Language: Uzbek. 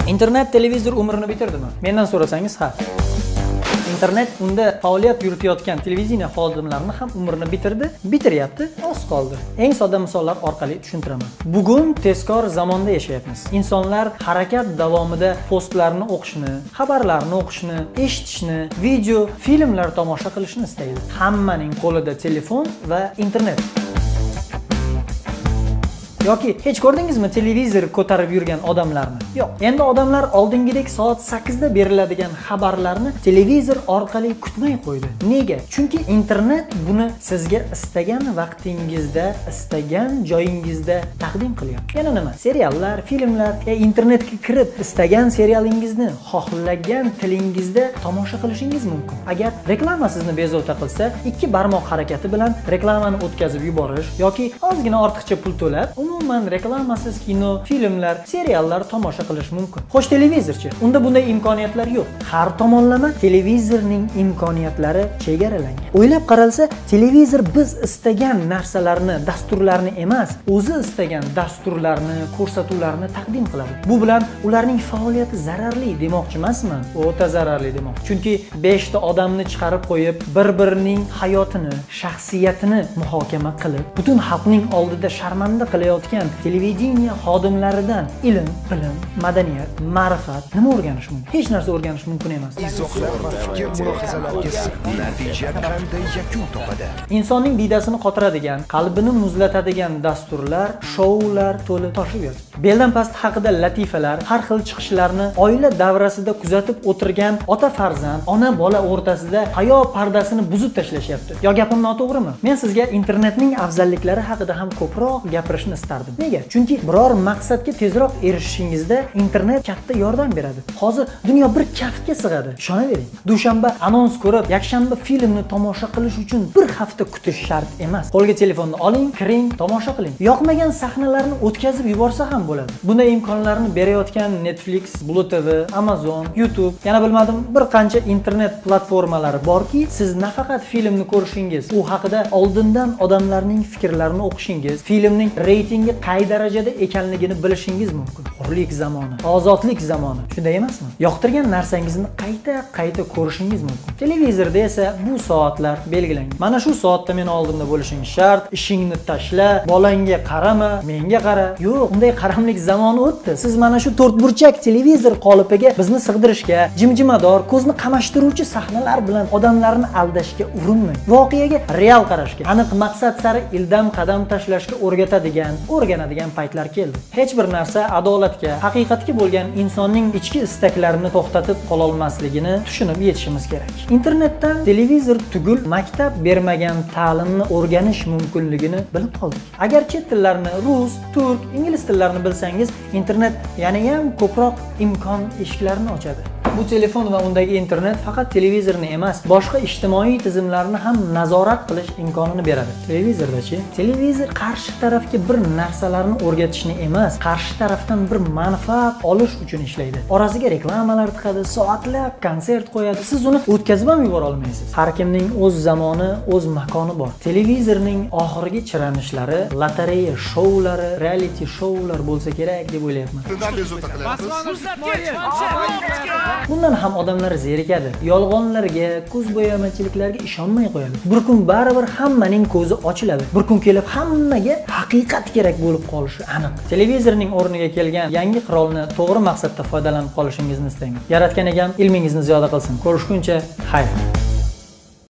Internet televizor umrini bitirdimi? Mendan so'rasangiz, ha. Internet unda faoliyat yuritayotgan televideniya xodimlarini ham umrini bitirdi, bitiryapti, oz qoldi. Eng sodda misollar orqali tushuntiraman. Bugun tezkor zamonda yashayapmiz. Insonlar harakat davomida postlarni o'qishni, xabarlarni o'qishni, eshitishni, video, filmlar tomosha qilishni istaydi. Hammaning qo'lida telefon va internet. Yoki hech ko'rdingizmi televizor ko'tarib yurgan odamlarni? Yo'q. Endi odamlar oldingidek soat 8 da beriladigan xabarlarni televizor orqali kutmay qo'ydi. Nega? Chunki internet buni sizga istagan vaqtingizda, istagan joyingizda taqdim qilyapti. Yana nima? Seriallar, filmlar, internetga kirib istagan serialingizni xohlagan tilingizda tomosha qilishingiz mumkin. Agar reklama sizni bezovta qilsa, ikki barmoq harakati bilan reklamani o'tkazib yuborish yoki ozgina ortiqcha pul to'lab umuman reklamasiz kino, filmlar, seriallar tomosha qilish mumkin. Xo'sh, televizorchi? Unda bunday imkoniyatlar yo'q. Har tomonlama televizorning imkoniyatlari chegaralangan. O'ylab qaralsa, televizor biz istagan narsalarni, dasturlarni emas, o'zi istagan dasturlarni, ko'rsatuvlarni taqdim qiladi. Bu bilan ularning faoliyati zararli demoqchi emasman, o'ta zararli demoqchi. Chunki 5 ta odamni chiqarib qo'yib, bir-birining hayotini, shaxsiyatini muhokama qilib, butun xalqning oldida sharmanda qilayotgan televideniya xodimlaridan ilm, bilim, madaniyat, ma'rifat nima o'rganish mumkin? Hech narsa o'rganish mumkin emas. Insonning diydasini qotiradigan, qalbini muzlatadigan dasturlar, shoular to'lib toshib yotibdi. Beldan past haqida latifalar, har xil chiqishlarni oila davrasida kuzatib o'tirgan ota farzand, ona bola o'rtasida hayo pardasini buzib tashlashyapti. Yo gapim noto'g'rimi? Men sizga internetning afzalliklari haqida ham ko'proq gapirishni istardim. Nega? Chunki biror maqsadga tezroq erishishingizda internet katta yordam beradi. Hozir dunyo bir kaftga sig'adi. Ishonavering. Dushanba anons ko'rib, yakshanba filmni tomosha qilish uchun bir hafta kutish shart emas. Qo'lga telefonni oling, kiring, tomosha qiling. Yoqmagan sahnalarni o'tkazib yuborsa ham bo'ladi. Bunday imkonlarni berayotgan Netflix, Blue TV, Amazon, YouTube, yana bilmadim, bir qancha internet platformalari borki, siz nafaqat filmni ko'rishingiz, u haqida oldindan odamlarning fikrlarini o'qishingiz, filmning reytingi qay darajada ekanligini bilishingiz mumkin. Hurlik zamoni, ozodlik zamoni. Shunday emasmi? Yoqtirgan narsangizni qayta ko'rishingiz mumkin. Televizorda esa bu soatlar belgilangan. Mana shu soatda men oldimda bo'lishing shart, ishingni tashla, bolangga qarama, menga qara. Yo'q, unday qaramlik zamoni o'tdi. Siz mana shu to'rtburchak televizor qolipiga bizni sig'dirishga, jimjimador, ko'zni qamashtiruvchi sahnalar bilan odamlarni aldashga urinmang. Voqeaga real qarashga, aniq maqsad sari ildam qadam tashlashga o'rganadigan paytlar keldi. Hech bir narsa adolatga, haqiqatga bo'lgan insonning ichki istaklarini to'xtatib qola olmasligini tushunib yetishimiz kerak. Internetdan televizor tugul maktab bermagan ta'limni o'rganish mumkinligini bilib qoldik. Agar chet tillarini, rus, turk, ingliz tillarini bilsangiz, internet yana ham ko'proq imkon eshiklarini ochadi. Bu telefon va undagi internet faqat televizorni emas, boshqa ijtimoiy tizimlarni ham nazorat qilish imkonini beradi. Televizordachi, televizor qarshi tarafga bir narsalarni o'rgatishni emas, qarshi tarafdan bir manfaat olish uchun ishlaydi. Orasiga reklamalar tiqadi, soatlab konsert qo'yadi. Siz uni o'tkazib ham yubora olmaysiz. Har kimning o'z zamoni, o'z makoni bor. Televizorning oxirgi chiranishlari, lotereya shoulari, reality shoular bo'lsa kerak deb o'ylayapman. Bundan ham odamlar zerikadi. Yolg'onlarga, ko'zbo'yamachiliklarga ishonmay qo'yadi. Bir kun baribir hammaning ko'zi ochiladi. Bir kun kelib hammaga haqiqat kerak bo'lib qolishi aniq. Televizorning o'rniga kelgan yangi qurolni to'g'ri maqsadda foydalanib qolishingizni istayman. Yaratgan egam ilmingizni ziyoda qilsin. Ko'rishguncha, xayr.